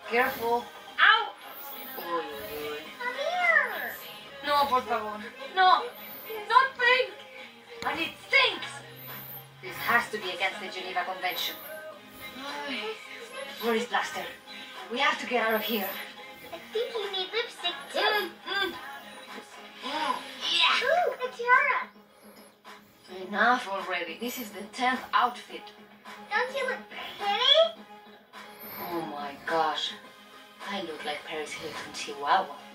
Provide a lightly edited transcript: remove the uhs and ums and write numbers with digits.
Careful. Ow! Uy, uy, uy. Come here. No, por favor. No. Not pink. And it stinks. This has to be against the Geneva Convention. Where is Blaster? We have to get out of here. I think you need lipstick too. Yeah. Ooh, a tiara. Enough already. This is the 10th outfit. Don't you look pretty? Oh my gosh. I look like Paris Hilton Chihuahua.